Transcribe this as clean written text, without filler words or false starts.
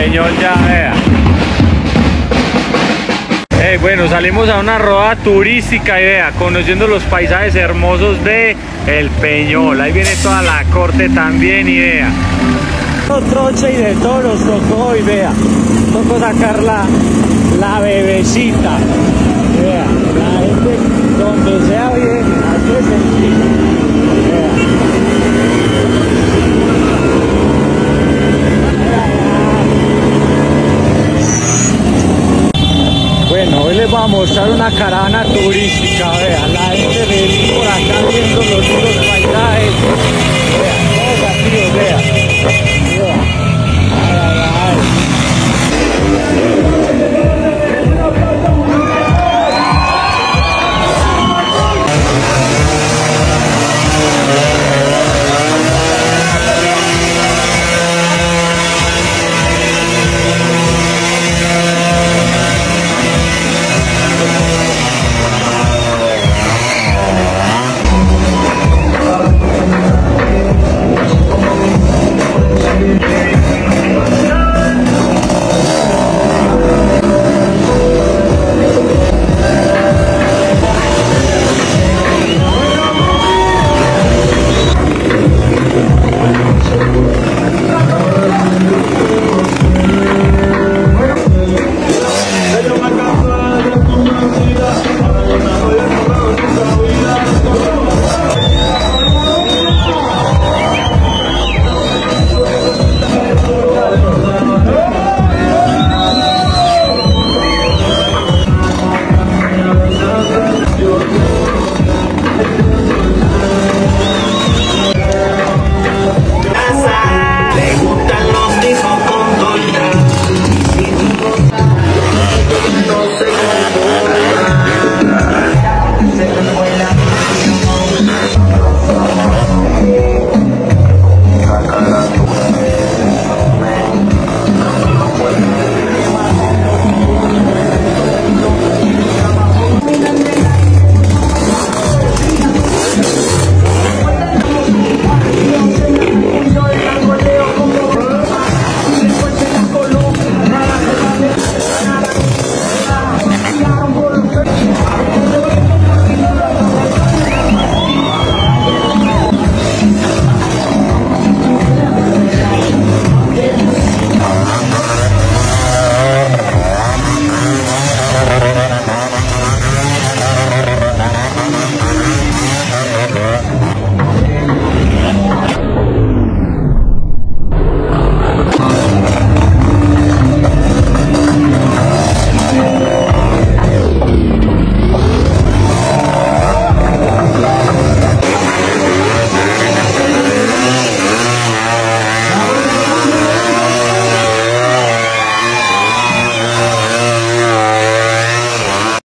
Peñol ya, vea. Bueno, salimos a una rodada turística y vea, conociendo los paisajes hermosos de El Peñol. Ahí viene toda la corte también y vea. Troche y de todos los tocó y vea. Tocó sacar la bebecita. Vea, la gente donde sea viene, así es sencillo. Vea. Bueno, hoy les voy a mostrar una caravana turística, vea, la gente feliz por acá viendo los lindos paisajes, vea, todos activos, vea.